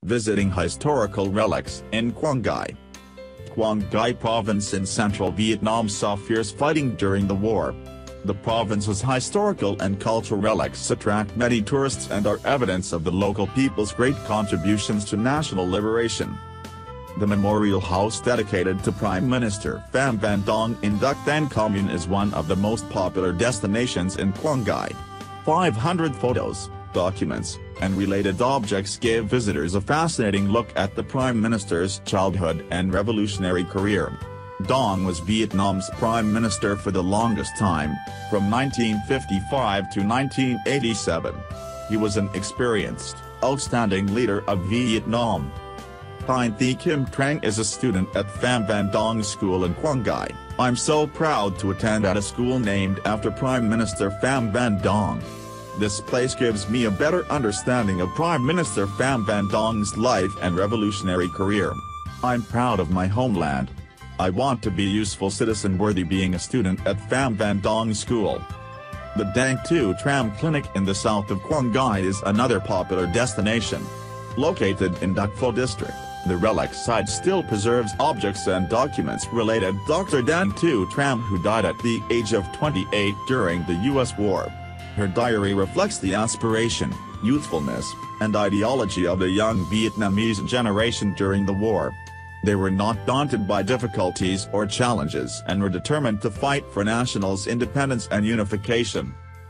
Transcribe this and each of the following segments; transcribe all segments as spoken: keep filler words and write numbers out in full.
visiting historical relics in Quang Ngai. Quang Ngai province in central Vietnam saw fierce fighting during the war. The province's historical and cultural relics attract many tourists and are evidence of the local people's great contributions to national liberation. The memorial house dedicated to Prime Minister Pham Van Dong in Duc Thanh Commune is one of the most popular destinations in Quang Ngai. five hundred photos, documents, and related objects give visitors a fascinating look at the Prime Minister's childhood and revolutionary career. Dong was Vietnam's Prime Minister for the longest time, from nineteen fifty-five to nineteen eighty-seven. He was an experienced, outstanding leader of Vietnam. Thien Thi Kim Trang is a student at Pham Van Dong School in Quang Ngai. I'm so proud to attend at a school named after Prime Minister Pham Van Dong. This place gives me a better understanding of Prime Minister Pham Van Dong's life and revolutionary career. I'm proud of my homeland. I want to be a useful citizen worthy being a student at Pham Van Dong School. The Dang Tu Tram Clinic in the south of Quang Ngai is another popular destination. Located in Duc Pho district, the relic site still preserves objects and documents related to Doctor Dang Tu Tram, who died at the age of twenty-eight during the U S war. Her diary reflects the aspiration, youthfulness, and ideology of the young Vietnamese generation during the war. They were not daunted by difficulties or challenges and were determined to fight for national's independence and unification.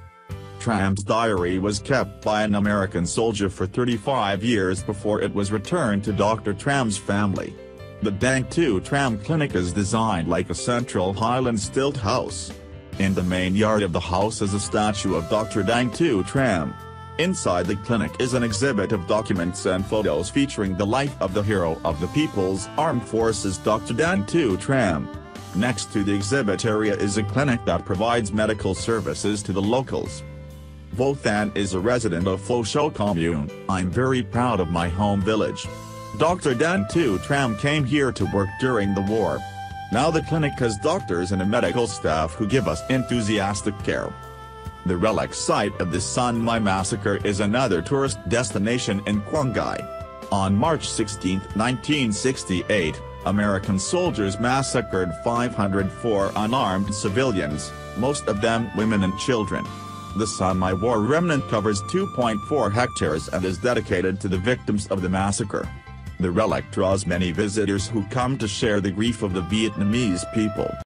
Tram's diary was kept by an American soldier for thirty-five years before it was returned to Doctor Tram's family. The Dang Tu Tram Clinic is designed like a central Highland stilt house. In the main yard of the house is a statue of Doctor Dang Tu Tram. Inside the clinic is an exhibit of documents and photos featuring the life of the hero of the People's Armed Forces Doctor Dang Tu Tram. Next to the exhibit area is a clinic that provides medical services to the locals. Vo Than is a resident of Pho Cho Commune. I'm very proud of my home village. Doctor Dang Tu Tram came here to work during the war. Now the clinic has doctors and a medical staff who give us enthusiastic care. The relic site of the Son My Massacre is another tourist destination in Quang Ngai. On March sixteenth nineteen sixty-eight, American soldiers massacred five hundred four unarmed civilians, most of them women and children. The Son My War remnant covers two point four hectares and is dedicated to the victims of the massacre. The relic draws many visitors who come to share the grief of the Vietnamese people.